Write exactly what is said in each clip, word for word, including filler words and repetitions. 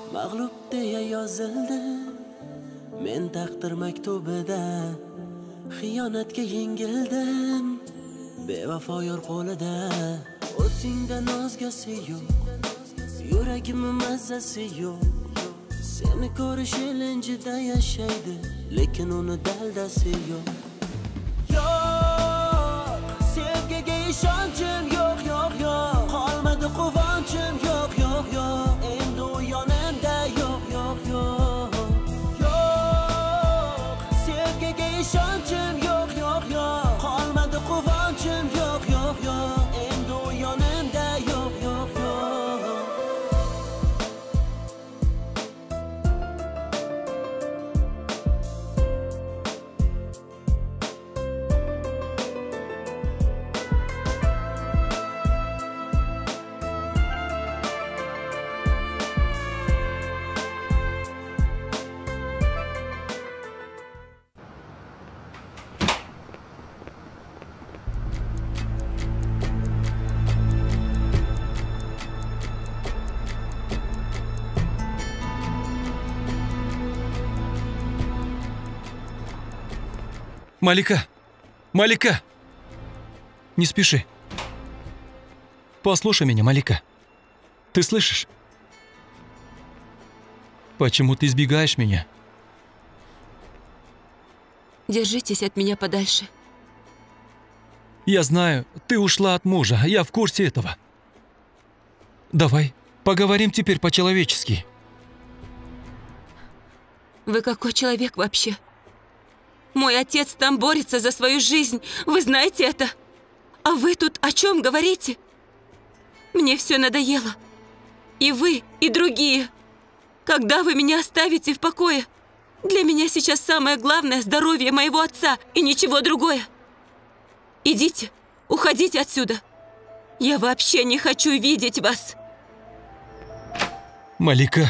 mag'lub deya yozildi men taqdir maktubida. Xiyonatga yengildim bevafo yor qo'lida. O'zingda nozgasi yo'q, yuragimning mazzasi yo'q. Seni ko'rish ilinjida yashaydi, lekin uni daldasi yo'q. Yo'q, sevgiga ishonchim yo'q, yo'q, yo'q. Qolmadi quvonchim yo'q, yo'q, yo'q. Endi u yonimda yo'q, yo'q, yo'q. Yo'q, sevgiga ishonchim yo'q, yo'q, yo'q. Qolmadi quvonchim yo'q, yo'q, yo'q. Endi u yonimda yo'q, yo'q, yo'q. Малика! Малика! Не спеши. Послушай меня, Малика. Ты слышишь? Почему ты избегаешь меня? Держитесь от меня подальше. Я знаю, ты ушла от мужа, я в курсе этого. Давай, поговорим теперь по-человечески. Вы какой человек вообще? Мой отец там борется за свою жизнь, вы знаете это? А вы тут о чем говорите? Мне все надоело. И вы, и другие. Когда вы меня оставите в покое? Для меня сейчас самое главное – здоровье моего отца и ничего другое. Идите, уходите отсюда. Я вообще не хочу видеть вас. Малика.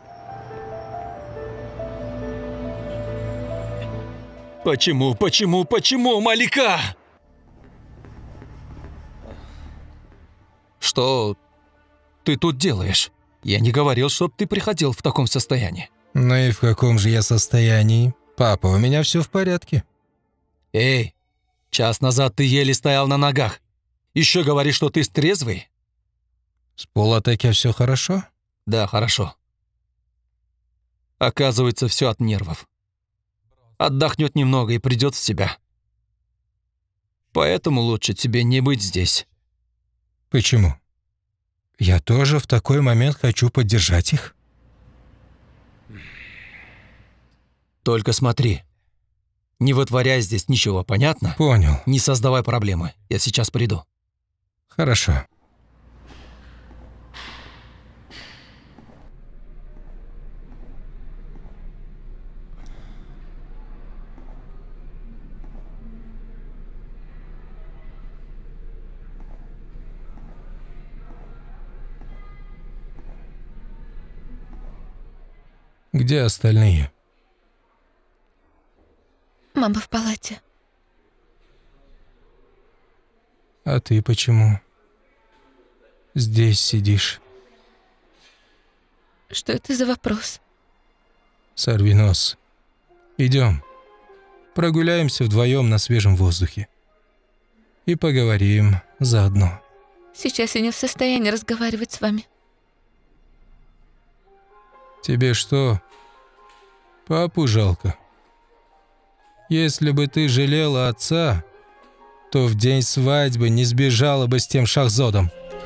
Почему, почему, почему, Малика? Что ты тут делаешь? Я не говорил, чтоб ты приходил в таком состоянии. Ну и в каком же я состоянии? Папа, у меня все в порядке. Эй, час назад ты еле стоял на ногах. Еще говоришь, что ты трезвый? С полуатаки все хорошо? Да, хорошо. Оказывается, все от нервов. Отдохнет немного и придет в себя. Поэтому лучше тебе не быть здесь. Почему? Я тоже в такой момент хочу поддержать их. Только смотри. Не вытворяй здесь ничего, понятно? Понял. Не создавай проблемы. Я сейчас приду. Хорошо. Где остальные? Мама в палате. А ты почему здесь сидишь? Что это за вопрос? Сорви нос. Идем. Прогуляемся вдвоем на свежем воздухе. И поговорим заодно. Сейчас я не в состоянии разговаривать с вами. Тебе что, папу жалко? Если бы ты жалела отца, то в день свадьбы не сбежала бы с тем Шахзодом.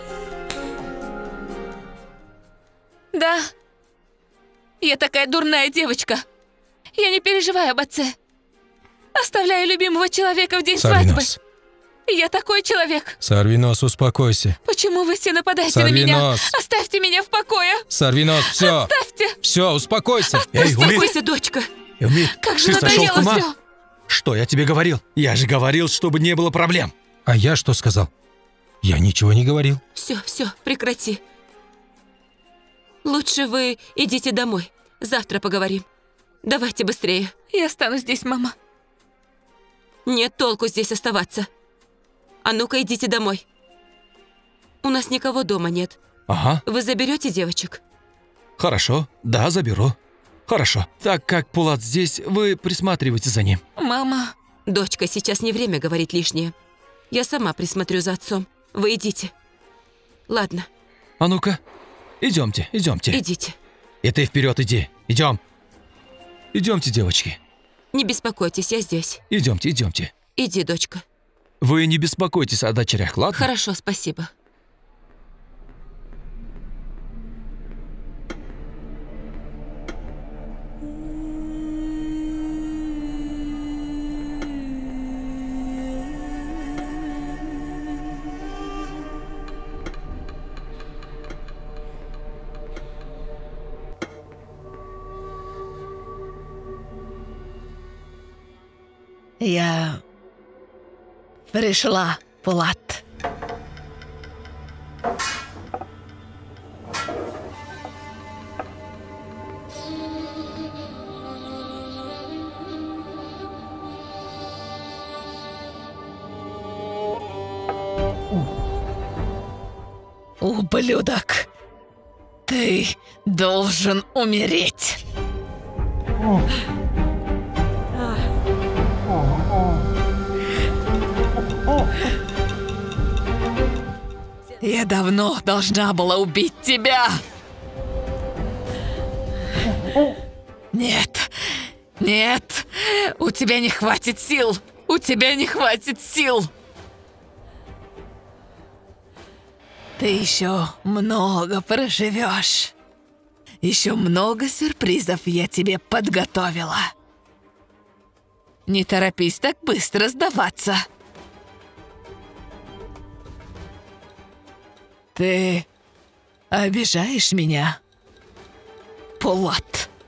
Да, я такая дурная девочка. Я не переживаю об отце. Оставляю любимого человека в день Сорви свадьбы. нос. Я такой человек. Сорви нос, успокойся. Почему вы все нападаете Сорви на меня? нос. Оставьте меня в покое. Сорви нос, все. Оставьте. Все, успокойся. Эй, Успокойся, дочка. Умит, Как же ты сошел с надоело ума? все. Что я тебе говорил? Я же говорил, чтобы не было проблем. А я что сказал? Я ничего не говорил. Все, все, прекрати. Лучше вы идите домой. Завтра поговорим. Давайте быстрее. Я останусь здесь, мама. Нет толку здесь оставаться. А ну-ка, идите домой. У нас никого дома нет. Ага. Вы заберете девочек? Хорошо, да, заберу. Хорошо. Так как Пулат здесь, вы присматривайте за ним. Мама. Дочка, сейчас не время говорить лишнее. Я сама присмотрю за отцом. Вы идите. Ладно. А ну-ка, идемте, идемте. Идите. И ты вперед иди. Идем. Идемте, девочки. Не беспокойтесь, я здесь. Идемте, идемте. Иди, дочка. Вы не беспокойтесь о дочерях, ладно? Хорошо, спасибо. Я пришла, Пулат. Ублюдок, ты должен умереть. Я давно должна была убить тебя. Нет, нет, у тебя не хватит сил. У тебя не хватит сил. Ты еще много проживешь. Еще много сюрпризов я тебе подготовила. Не торопись так быстро сдаваться. Ты обижаешь меня, Пулат?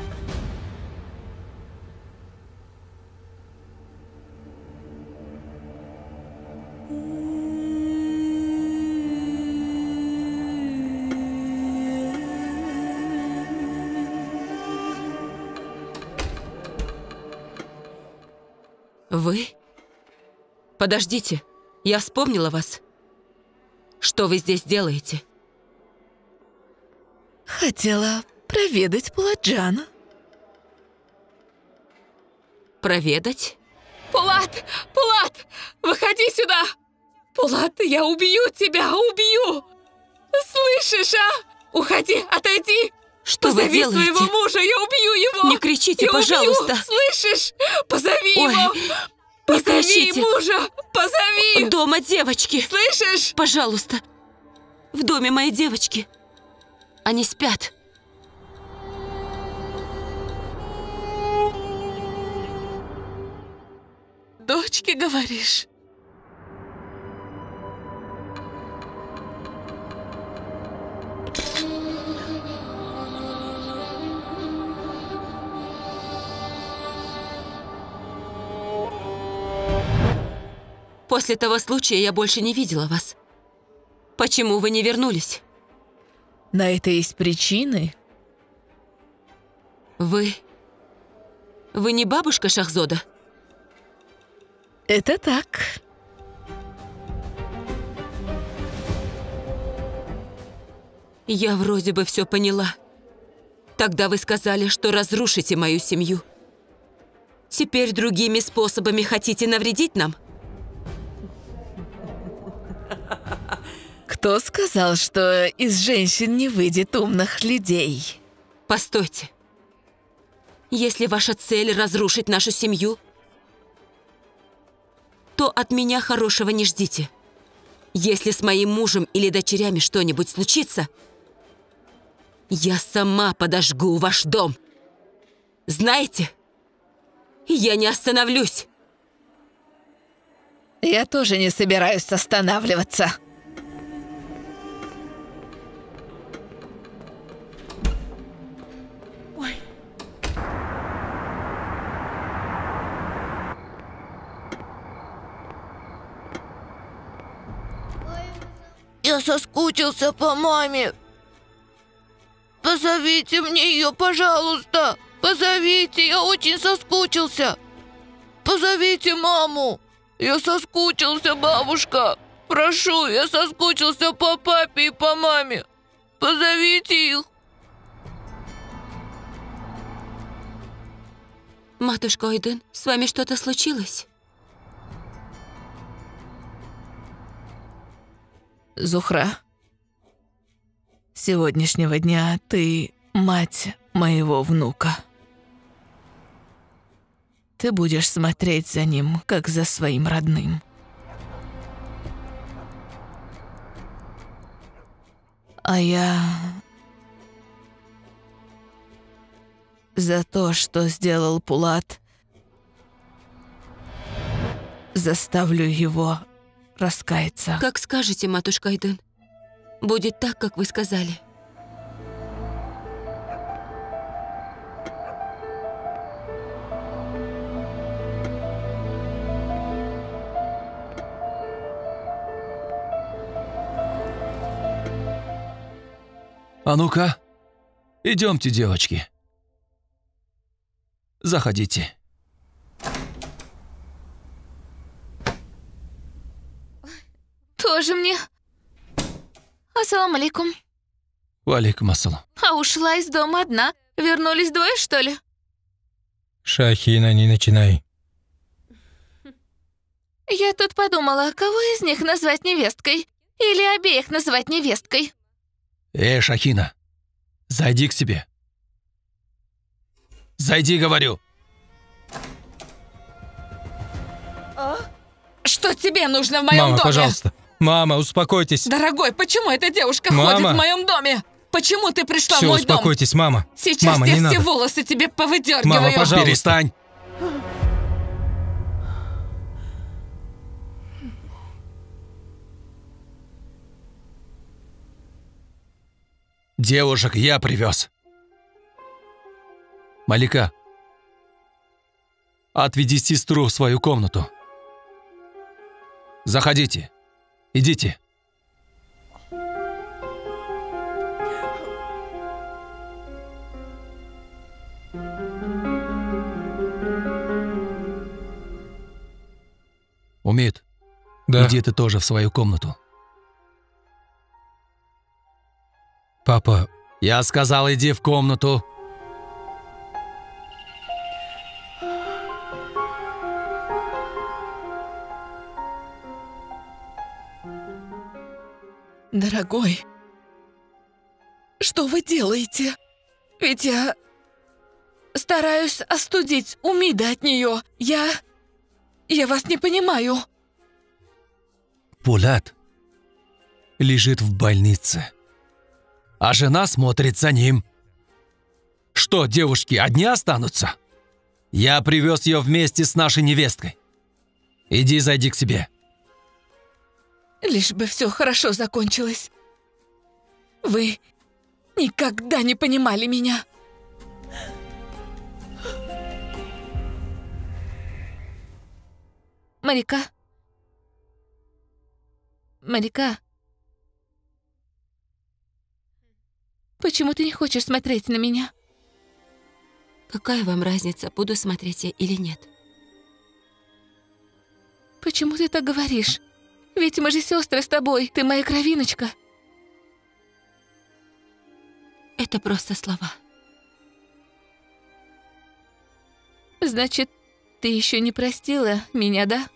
Вы? Подождите, я вспомнила вас. Что вы здесь делаете? Хотела проведать Пуладжана. Проведать? Пулат! Пулат! Выходи сюда! Пулат, я убью тебя! Убью! Слышишь, а? Уходи, отойди! Что Позови вы делаете? своего мужа, я убью его! Не кричите, я пожалуйста! Убью. Слышишь? Позови Ой, его! не Позови кричите! мужа! Позови! Дома девочки! Слышишь? Пожалуйста! В доме моей девочки! Они спят! Дочки, говоришь? После того случая я больше не видела вас. Почему вы не вернулись? На это есть причины. Вы... Вы не бабушка Шахзода? Это так. Я вроде бы все поняла. Тогда вы сказали, что разрушите мою семью. Теперь другими способами хотите навредить нам? Кто сказал, что из женщин не выйдет умных людей? Постойте. Если ваша цель разрушить нашу семью, то от меня хорошего не ждите. Если с моим мужем или дочерями что-нибудь случится, я сама подожгу ваш дом. Знаете, я не остановлюсь. Я тоже не собираюсь останавливаться. Я соскучился по маме. Позовите мне ее, пожалуйста. Позовите, я очень соскучился. Позовите маму. Я соскучился, бабушка. Прошу, я соскучился по папе и по маме. Позовите их. Матушка Ойдын, с вами что-то случилось? Зухра, с сегодняшнего дня ты мать моего внука. Ты будешь смотреть за ним, как за своим родным. А я... за то, что сделал Пулат, заставлю его раскаяться. Как скажете, матушка Ойдын. Будет так, как вы сказали. А ну-ка, идемте, девочки. Заходите. Тоже мне. Ассаламу алейкум. Валейкум ассалам. А ушла из дома одна. Вернулись двое, что ли? Шахина, не начинай. Я тут подумала, кого из них назвать невесткой? Или обеих назвать невесткой? Эй, Шахина, зайди к себе. Зайди, говорю. Что тебе нужно в моем Мама, доме? пожалуйста. Мама, успокойтесь. Дорогой, почему эта девушка Мама. ходит в моем доме? Почему ты пришла Все, в мой дом? успокойтесь, мама. Сейчас Мама, я не все надо. волосы тебе повыдергиваю. Мама, пожалуйста. Перестань. Девушек я привез. Малика, отведи сестру в свою комнату. Заходите. Идите. Умит, Да, иди ты тоже в свою комнату. папа, Я сказал, иди в комнату. Дорогой, что вы делаете? Ведь я стараюсь остудить Умида от нее. Я... я вас не понимаю. Пулат лежит в больнице, а жена смотрит за ним. Что, девушки одни останутся? Я привез ее вместе с нашей невесткой. Иди, зайди к себе. Лишь бы все хорошо закончилось. Вы никогда не понимали меня. Марика? Марика? Почему ты не хочешь смотреть на меня? Какая вам разница, буду смотреть я или нет? Почему ты так говоришь? Ведь мы же сестры с тобой, ты моя кровиночка. Это просто слова. Значит, ты еще не простила меня, да?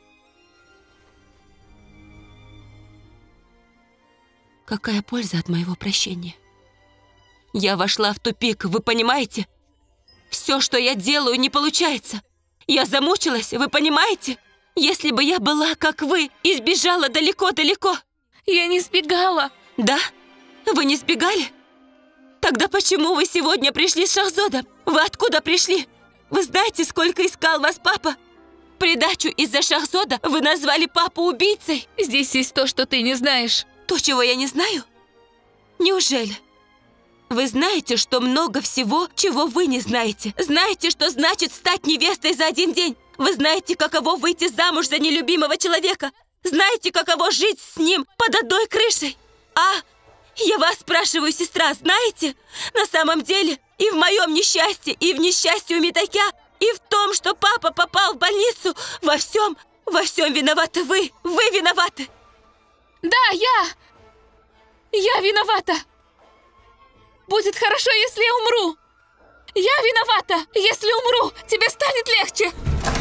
Какая польза от моего прощения? Я вошла в тупик, вы понимаете? Все, что я делаю, не получается. Я замучилась, вы понимаете? Если бы я была, как вы, и сбежала далеко-далеко. Я не сбегала. Да? Вы не сбегали? Тогда почему вы сегодня пришли с Шахзодом? Вы откуда пришли? Вы знаете, сколько искал вас папа? Придачу из-за Шахзода вы назвали папу убийцей. Здесь есть то, что ты не знаешь. То, чего я не знаю? Неужели? Вы знаете, что много всего, чего вы не знаете. Знаете, что значит стать невестой за один день. Вы знаете, каково выйти замуж за нелюбимого человека. Знаете, каково жить с ним под одной крышей. А, я вас спрашиваю, сестра, знаете? На самом деле, и в моем несчастье, и в несчастье у Митакя, и в том, что папа попал в больницу, во всем, во всем виноваты вы. Вы виноваты. Да, я! Я виновата! Будет хорошо, если я умру! Я виновата! Если умру, тебе станет легче!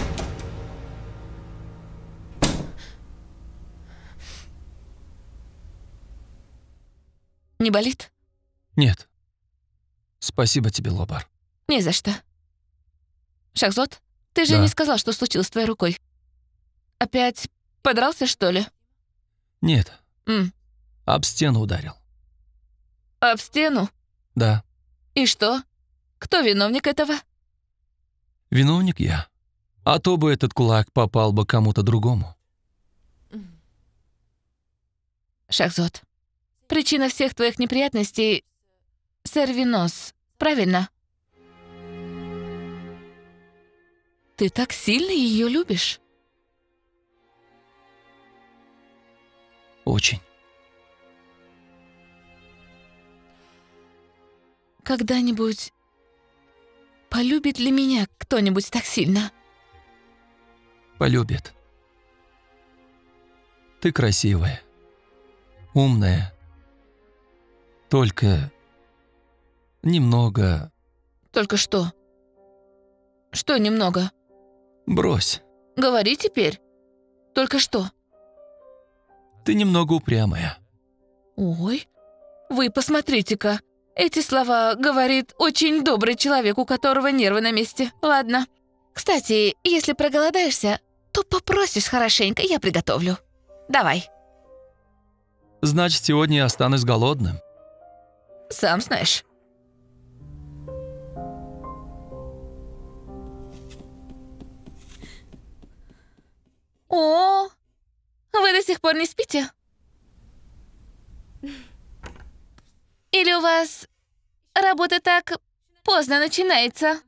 Не болит? Нет. Спасибо тебе, Лобар. Не за что. Шахзод, ты же Да. не сказал, что случилось с твоей рукой. Опять подрался, что ли? Нет. М. Об стену ударил. Об стену? Да. И что? Кто виновник этого? Виновник я. А то бы этот кулак попал бы кому-то другому. Шахзод, причина всех твоих неприятностей — Сервинос, правильно? Ты так сильно ее любишь? Очень. Когда-нибудь полюбит ли меня кто-нибудь так сильно? Полюбит. Ты красивая. Умная. Только немного... Только что? Что немного? Брось. Говори теперь. Только что? Ты немного упрямая. Ой, вы посмотрите-ка. Эти слова говорит очень добрый человек, у которого нервы на месте. Ладно. Кстати, если проголодаешься, то попросишь хорошенько, я приготовлю. Давай. Значит, сегодня я останусь голодным. Сам знаешь. О, вы до сих пор не спите? Или у вас работа так поздно начинается?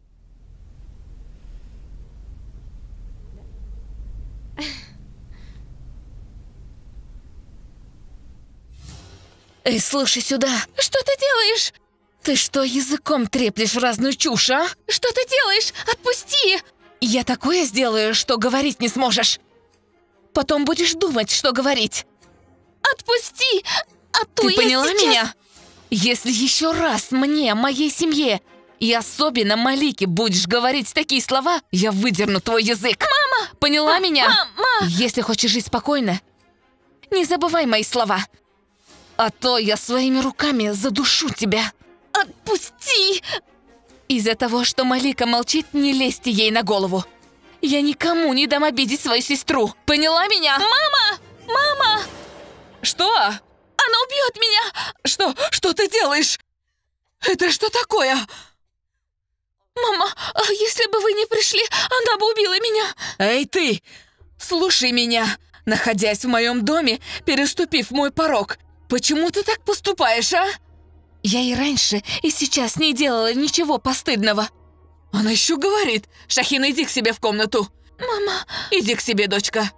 Эй, слушай сюда. Что ты делаешь? Ты что, языком треплешь в разную чушь, а? Что ты делаешь? Отпусти! Я такое сделаю, что говорить не сможешь. Потом будешь думать, что говорить. Отпусти! А то Ты я поняла сейчас... меня? Если еще раз мне, моей семье и особенно Малике будешь говорить такие слова, я выдерну твой язык. Мама! Поняла меня? Мама! Если хочешь жить спокойно, не забывай мои слова. А то я своими руками задушу тебя. Отпусти! Из-за того, что Малика молчит, не лезьте ей на голову. Я никому не дам обидеть свою сестру. Поняла меня? Мама! Мама! Что? Она убьет меня! Что? Что ты делаешь? Это что такое? Мама, а если бы вы не пришли, она бы убила меня. Эй, ты! Слушай меня. Находясь в моем доме, переступив мой порог, почему ты так поступаешь, а? Я и раньше, и сейчас не делала ничего постыдного. Она еще говорит. Шахин, иди к себе в комнату. Мама. Иди к себе, дочка.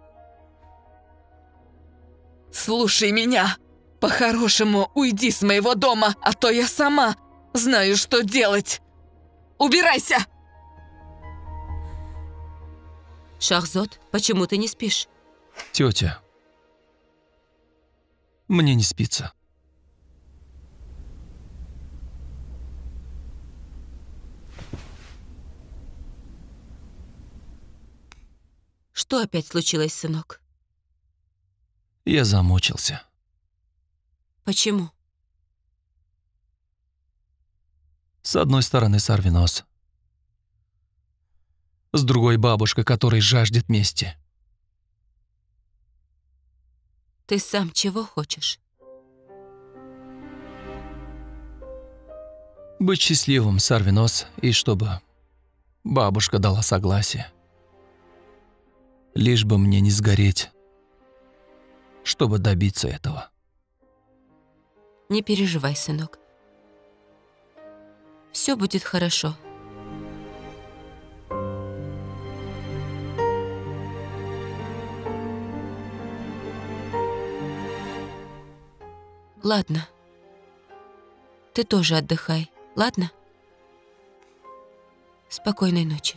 Слушай меня. По-хорошему, уйди с моего дома, а то я сама знаю, что делать. Убирайся! Шахзод, почему ты не спишь? Тетя, мне не спится. Что опять случилось, сынок? Я замучился. Почему? С одной стороны Сарвинос. С другой бабушка, которая жаждет мести. Ты сам чего хочешь? Быть счастливым, Сарвинос, и чтобы бабушка дала согласие. Лишь бы мне не сгореть, чтобы добиться этого. Не переживай, сынок. Все будет хорошо. Ладно. Ты тоже отдыхай, ладно? Спокойной ночи.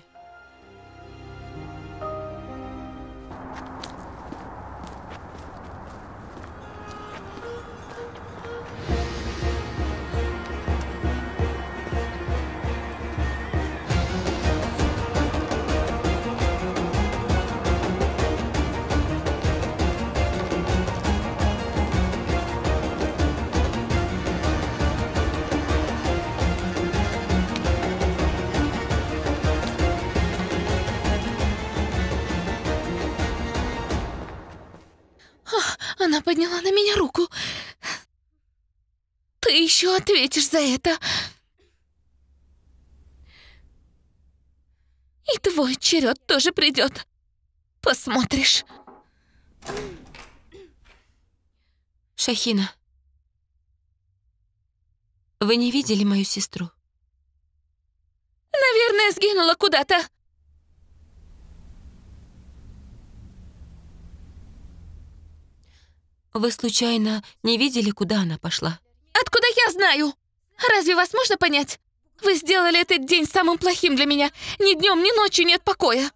Она подняла на меня руку. Ты еще ответишь за это. И твой черед тоже придет. Посмотришь. Шахина, вы не видели мою сестру? Наверное, сгинула куда-то. Вы случайно не видели, куда она пошла? Откуда я знаю? Разве вас можно понять? Вы сделали этот день самым плохим для меня. Ни днем, ни ночью нет покоя.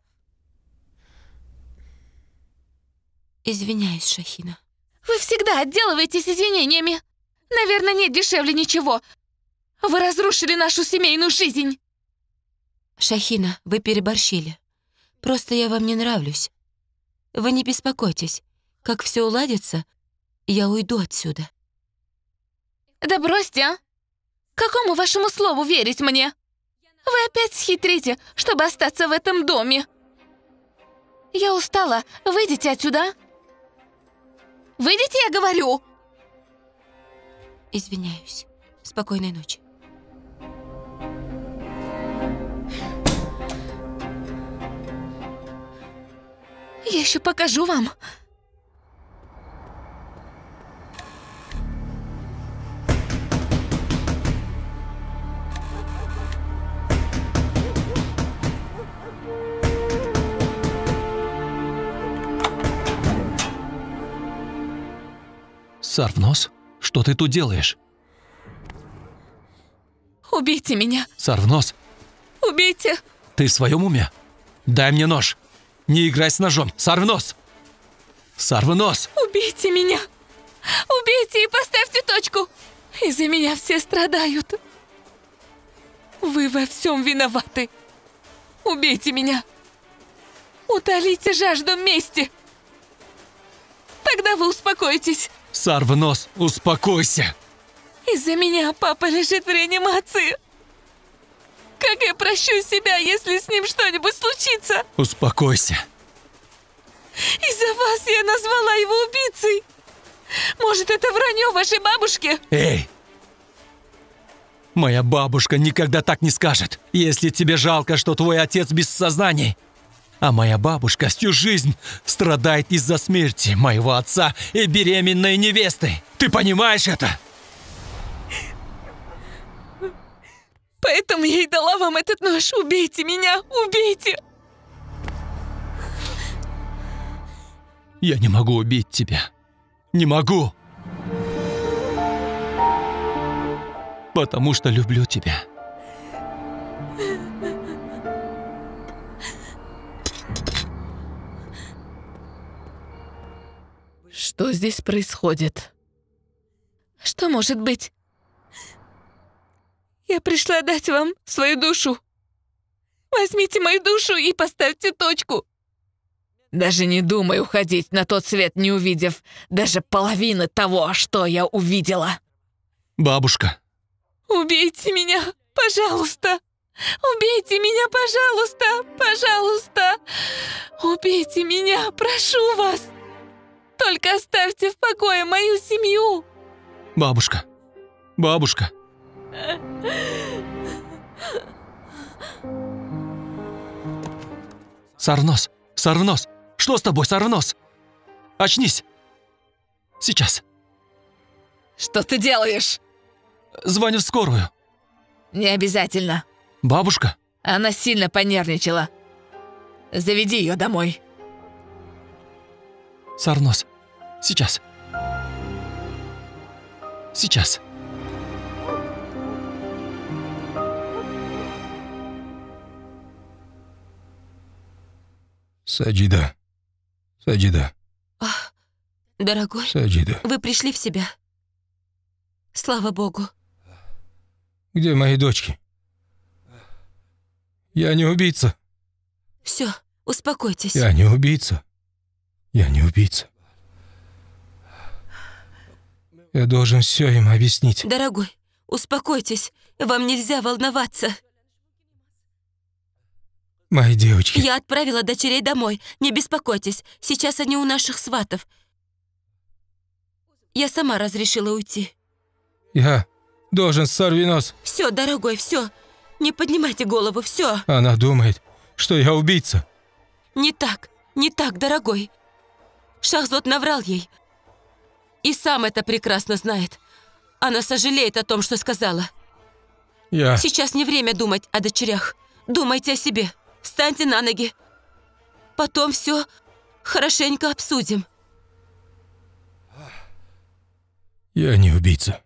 Извиняюсь, Шахина. Вы всегда отделываетесь извинениями. Наверное, нет дешевле ничего. Вы разрушили нашу семейную жизнь. Шахина, вы переборщили. Просто я вам не нравлюсь. Вы не беспокойтесь. Как все уладится, я уйду отсюда. Да бросьте, а? Какому вашему слову верить мне? Вы опять схитрите, чтобы остаться в этом доме. Я устала. Выйдите отсюда. Выйдите, я говорю. Извиняюсь. Спокойной ночи. Я еще покажу вам. Сарвнос, что ты тут делаешь? Убейте меня. Сарвнос, Убейте. ты в своем уме? Дай мне нож. Не играй с ножом. Сарвнос! Сарвнос! Убейте меня. Убейте и поставьте точку. Из-за меня все страдают. Вы во всем виноваты. Убейте меня. Утолите жажду мести. Тогда вы успокоитесь. Сарвнос, успокойся! Из-за меня папа лежит в реанимации. Как я прощу себя, если с ним что-нибудь случится? Успокойся. Из-за вас я назвала его убийцей. Может, это вранье вашей бабушки? Эй! Моя бабушка никогда так не скажет, если тебе жалко, что твой отец без сознания. А моя бабушка всю жизнь страдает из-за смерти моего отца и беременной невесты. Ты понимаешь это? Поэтому я и дала вам этот нож. Убейте меня, убейте. Я не могу убить тебя. Не могу. Потому что люблю тебя. Что здесь происходит? Что может быть? Я пришла дать вам свою душу. Возьмите мою душу и поставьте точку. Даже не думай уходить на тот свет, не увидев даже половины того, что я увидела. Бабушка. Убейте меня, пожалуйста. Убейте меня, пожалуйста, пожалуйста. Убейте меня, прошу вас. Только оставьте в покое мою семью. Бабушка. Бабушка. Сарвнос, Сарвнос, что с тобой, Сарвнос? Очнись. Сейчас. Что ты делаешь? Звоню в скорую. Не обязательно. Бабушка? Она сильно понервничала. Заведи ее домой. Сарвнос, сейчас. Сейчас. Саджида. Саджида. Ах, дорогой, Саджида. вы пришли в себя. Слава Богу. Где мои дочки? Я не убийца. Все, успокойтесь. Я не убийца. Я не убийца. Я должен все им объяснить. Дорогой, успокойтесь. Вам нельзя волноваться. Мои девочки. Я отправила дочерей домой. Не беспокойтесь. Сейчас они у наших сватов. Я сама разрешила уйти. Я должен, Сарвинос. Все, дорогой, все. Не поднимайте голову, все. Она думает, что я убийца. Не так, не так, дорогой. Шахзод наврал ей. И сам это прекрасно знает. Она сожалеет о том, что сказала. Я... Сейчас не время думать о дочерях. Думайте о себе. Встаньте на ноги. Потом все хорошенько обсудим. Я не убийца.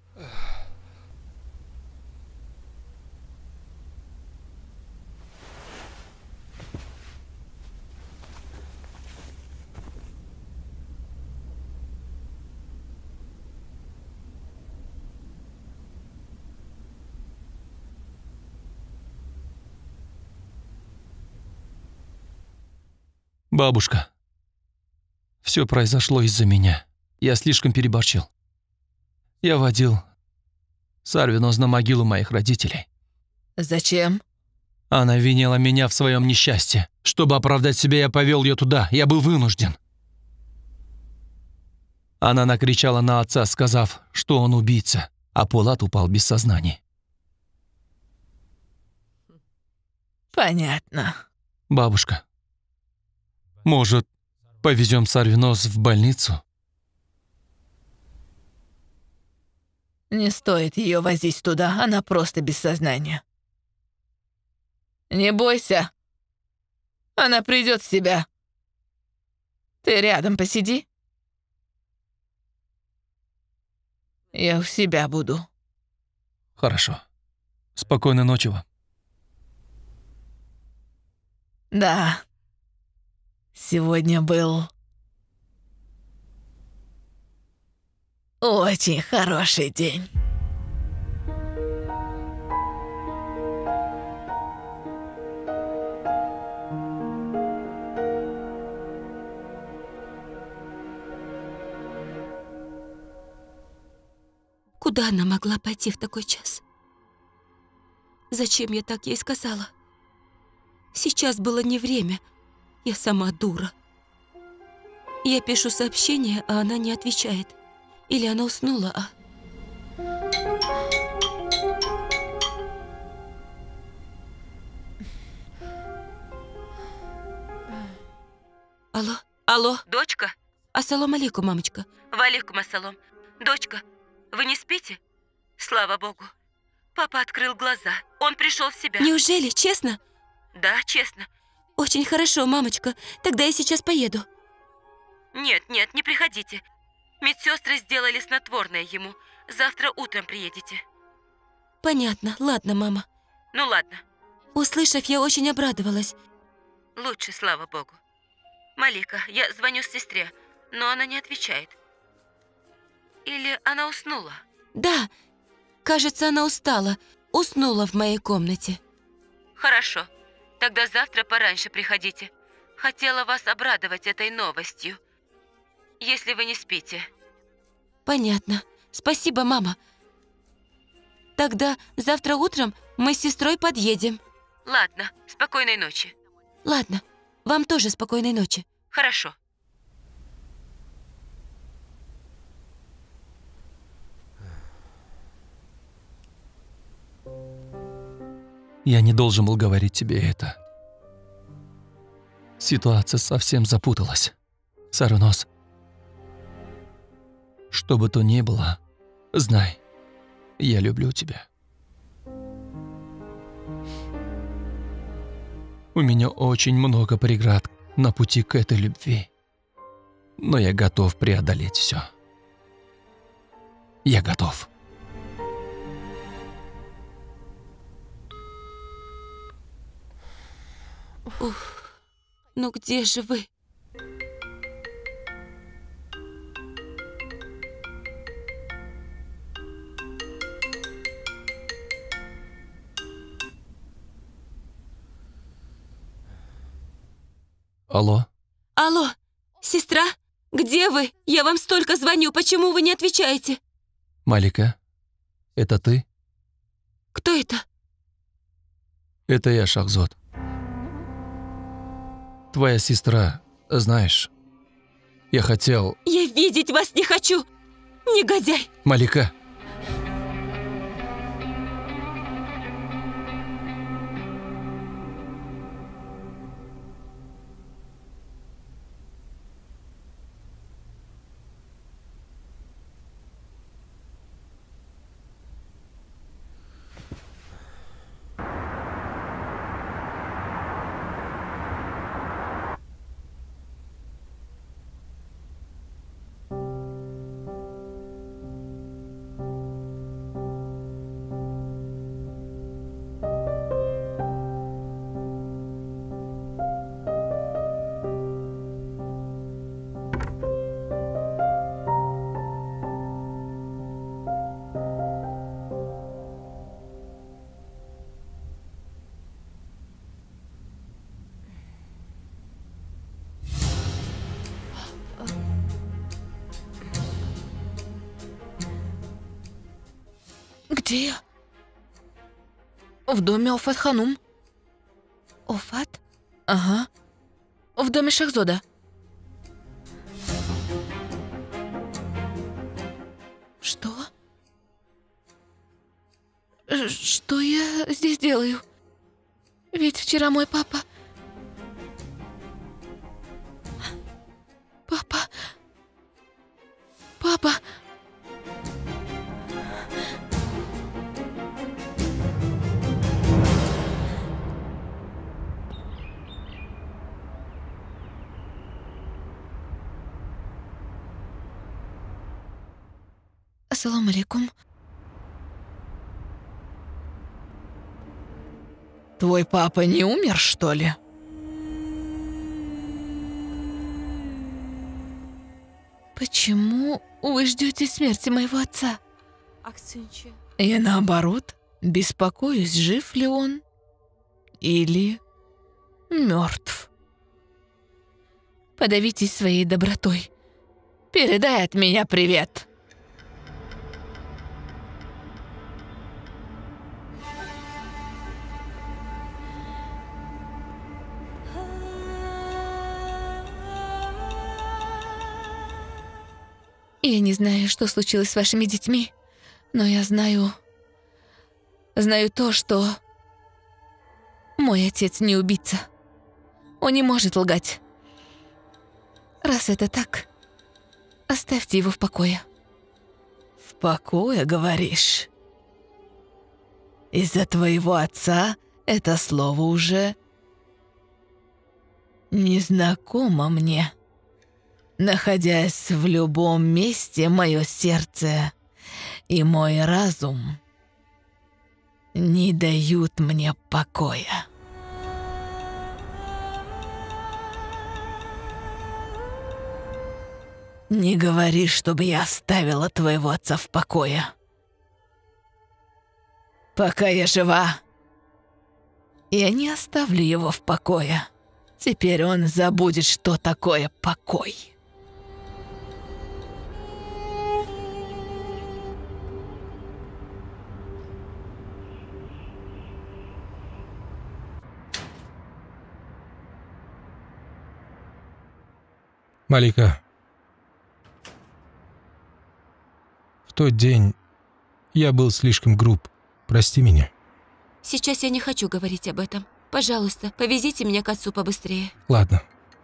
Бабушка, все произошло из-за меня. Я слишком переборчил. Я водил Сарвинос на могилу моих родителей. Зачем? Она винила меня в своем несчастье. Чтобы оправдать себя, я повел ее туда. Я был вынужден. Она накричала на отца, сказав, что он убийца, а Полат упал без сознания. Понятно. Бабушка, может, повезем Сарвинос в больницу? Не стоит ее возить туда, она просто без сознания. Не бойся. Она придет в себя. Ты рядом посиди. Я у себя буду. Хорошо. Спокойной ночи вам. Да. Сегодня был очень хороший день. Куда она могла пойти в такой час? Зачем я так ей сказала? Сейчас было не время. Я сама дура. Я пишу сообщение, а она не отвечает. Или она уснула, а... Алло? Алло? Дочка? Ассалам алейкум, мамочка. Валейкум ассалам. Дочка, вы не спите? Слава богу. Папа открыл глаза. Он пришел в себя. Неужели? Честно? Да, честно. Очень хорошо, мамочка. Тогда я сейчас поеду. Нет, нет, не приходите. Медсестры сделали снотворное ему. Завтра утром приедете. Понятно. Ладно, мама. Ну ладно. Услышав, я очень обрадовалась. Лучше, слава богу. Малика, я звоню сестре, но она не отвечает. Или она уснула? Да. Кажется, она устала. Уснула в моей комнате. Хорошо. Тогда завтра пораньше приходите. Хотела вас обрадовать этой новостью. Если вы не спите. Понятно. Спасибо, мама. Тогда завтра утром мы с сестрой подъедем. Ладно. Спокойной ночи. Ладно. Вам тоже спокойной ночи. Хорошо. Я не должен был говорить тебе это. Ситуация совсем запуталась. Сарвинос, что бы то ни было, знай, я люблю тебя. У меня очень много преград на пути к этой любви, но я готов преодолеть все. Я готов. Ух, ну где же вы? Алло? Алло, сестра, где вы? Я вам столько звоню, почему вы не отвечаете? Малика, это ты? Кто это? Это я, Шахзод. Твоя сестра, знаешь, я хотел... Я видеть вас не хочу! Негодяй! Малика, Где я? В доме Офат Ханум. Офат? Ага. В доме Шахзода. Что? Ш- Что я здесь делаю? Ведь вчера мой папа... Папа... Папа... Ассаламу алейкум. Твой папа не умер, что ли? Почему вы ждете смерти моего отца? Я, наоборот, беспокоюсь, жив ли он или мертв. Подавитесь своей добротой. Передай от меня привет. Я не знаю, что случилось с вашими детьми, но я знаю... Знаю то, что... Мой отец не убийца. Он не может лгать. Раз это так, оставьте его в покое. В покое, говоришь? Из-за твоего отца это слово уже... незнакомо мне. Находясь в любом месте, мое сердце и мой разум не дают мне покоя. Не говори, чтобы я оставила твоего отца в покое. Пока я жива, я не оставлю его в покое. Теперь он забудет, что такое покой. Малика, в тот день я был слишком груб. Прости меня. Сейчас я не хочу говорить об этом. Пожалуйста, повезите меня к отцу побыстрее. Ладно.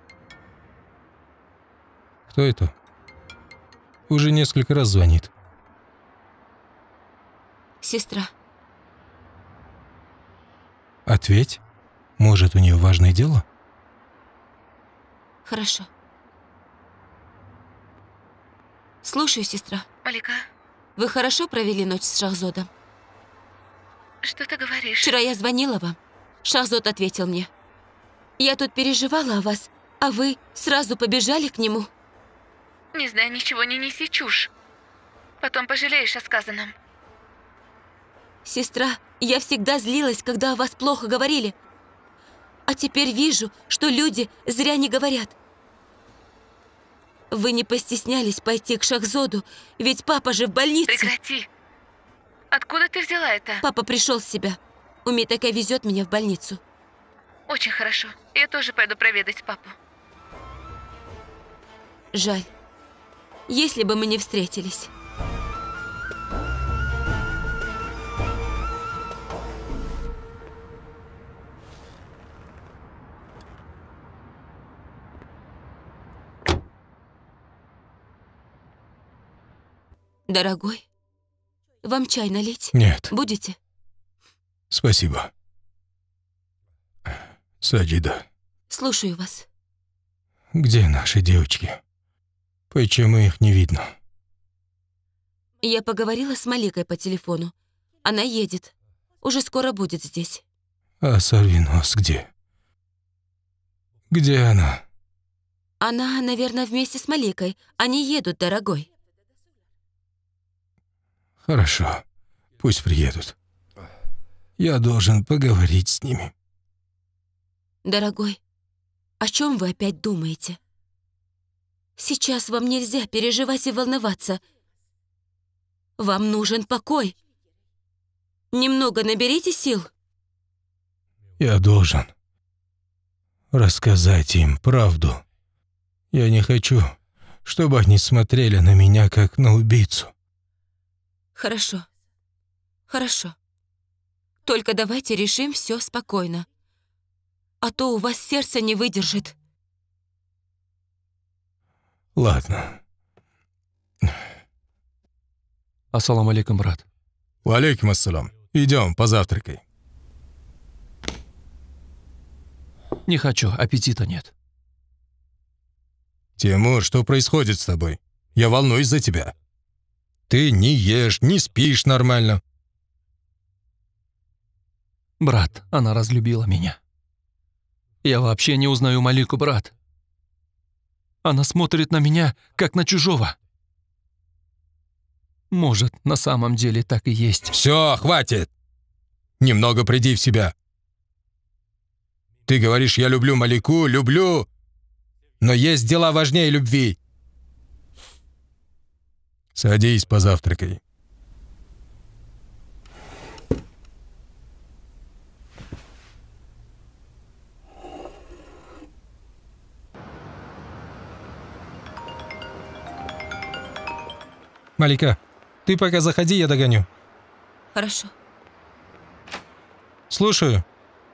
Кто это? Уже несколько раз звонит. Сестра. Ответь. Может, у нее важное дело? Хорошо. Слушаю, сестра. Малика, Вы хорошо провели ночь с Шахзодом? что ты говоришь? Вчера я звонила вам. Шахзод ответил мне. Я тут переживала о вас, а вы сразу побежали к нему. Не знаю, ничего, не неси чушь. Потом пожалеешь о сказанном. Сестра, я всегда злилась, когда о вас плохо говорили. А теперь вижу, что люди зря не говорят. Вы не постеснялись пойти к Шахзоду, ведь папа же в больнице. Прекрати. Откуда ты взяла это? Папа пришел в себя. Умитака везет меня в больницу. Очень хорошо. Я тоже пойду проведать папу. Жаль. Если бы мы не встретились. Дорогой, вам чай налить? Нет. Будете? Спасибо. Саджида, Слушаю вас. где наши девочки? Почему их не видно? Я поговорила с Маликой по телефону. Она едет. Уже скоро будет здесь. А Сарвинос где? Где она? Она, наверное, вместе с Маликой. Они едут, дорогой. Хорошо, пусть приедут. Я должен поговорить с ними. Дорогой, о чем вы опять думаете? Сейчас вам нельзя переживать и волноваться. Вам нужен покой. Немного наберите сил. Я должен рассказать им правду. Я не хочу, чтобы они смотрели на меня, как на убийцу. Хорошо. Хорошо. Только давайте решим все спокойно. А то у вас сердце не выдержит. Ладно. Ассаламу алейкум, брат. Валейкум ассалам. Идем, позавтракай. Не хочу, аппетита нет. Тимур, что происходит с тобой? Я волнуюсь за тебя. Ты не ешь, не спишь нормально. Брат, она разлюбила меня. Я вообще не узнаю Малику, брат. Она смотрит на меня, как на чужого. Может, на самом деле так и есть. Все, хватит. Немного приди в себя. Ты говоришь, я люблю Малику, люблю, но есть дела важнее любви. Садись, позавтракай. Малика, ты пока заходи, я догоню. Хорошо. Слушаю.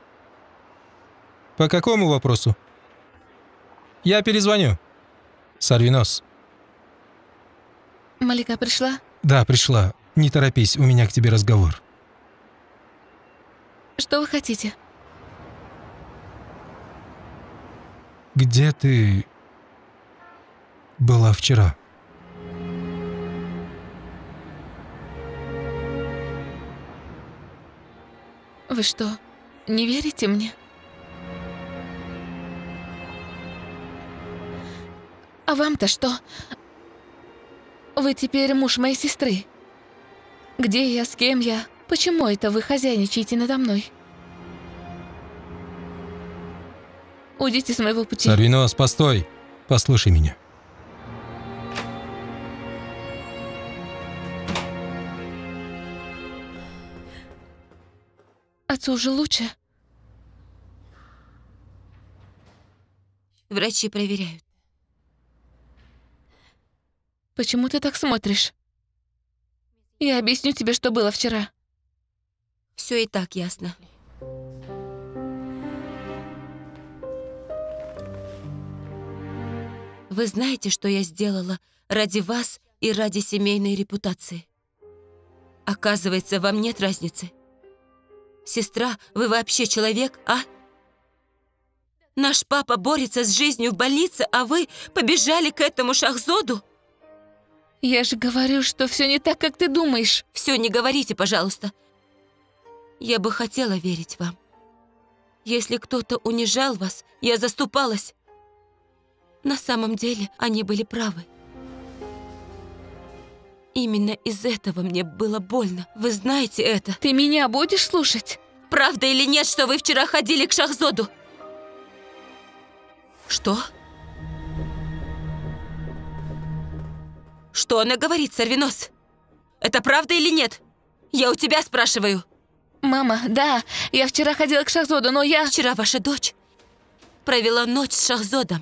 По какому вопросу? Я перезвоню. Сарвинос. Малика пришла? Да, пришла. Не торопись, у меня к тебе разговор. Что вы хотите? Где ты была вчера? Вы что, не верите мне? А вам-то что? Вы теперь муж моей сестры. Где я, с кем я? Почему это вы хозяйничаете надо мной? Уйдите с моего пути. Сарвинос, постой. Послушай меня. Отцу уже лучше? Врачи проверяют. Почему ты так смотришь? Я объясню тебе, что было вчера. Все и так ясно. Вы знаете, что я сделала ради вас и ради семейной репутации? Оказывается, вам нет разницы. Сестра, вы вообще человек, а? Наш папа борется с жизнью в больнице, а вы побежали к этому Шахзоду? Я же говорю, что все не так, как ты думаешь. Все, не говорите, пожалуйста. Я бы хотела верить вам. Если кто-то унижал вас, я заступалась. На самом деле, они были правы. Именно из этого мне было больно. Вы знаете это. Ты меня будешь слушать? Правда или нет, что вы вчера ходили к Шахзоду? Что? Что она говорит, Сарвинос? Это правда или нет? Я у тебя спрашиваю. Мама, да, я вчера ходила к Шахзоду, но я... Вчера ваша дочь провела ночь с Шахзодом.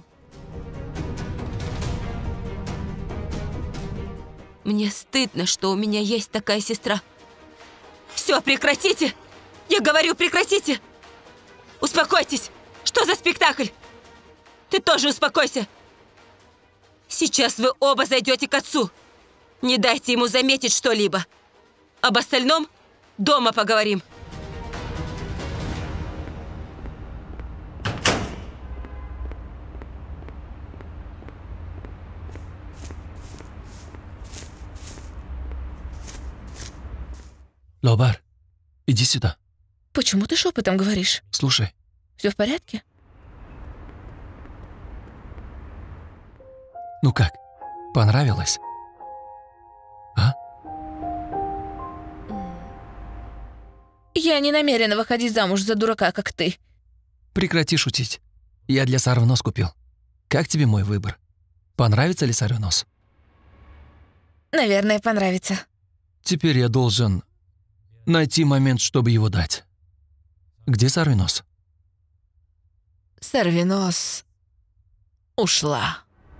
Мне стыдно, что у меня есть такая сестра. Все, прекратите! Я говорю, прекратите! Успокойтесь! Что за спектакль? Ты тоже успокойся! Сейчас вы оба зайдете к отцу. Не дайте ему заметить что-либо. Об остальном дома поговорим. Лобар, иди сюда. Почему ты шепотом говоришь? Слушай. Все в порядке? Ну как, понравилось? А? Я не намерена выходить замуж за дурака, как ты. Прекрати шутить. Я для Сарвнос купил. Как тебе мой выбор? Понравится ли Сарвнос? Наверное, понравится. Теперь я должен найти момент, чтобы его дать. Где Сарвнос? Сарвнос ушла.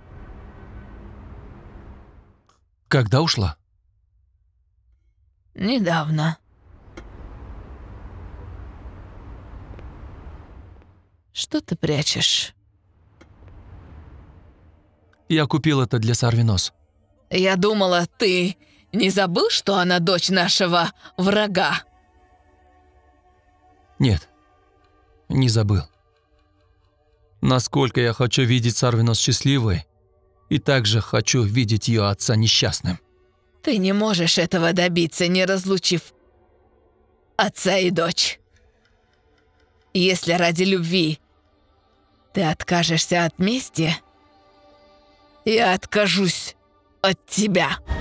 Когда ушла? Недавно. Что ты прячешь? Я купил это для Сарвнос. Я думала, ты не забыл, что она дочь нашего врага? Нет, не забыл. Насколько я хочу видеть Сарвнос счастливой, и также хочу видеть ее отца несчастным. Ты не можешь этого добиться, не разлучив отца и дочь. Если ради любви ты откажешься от мести, я откажусь от тебя.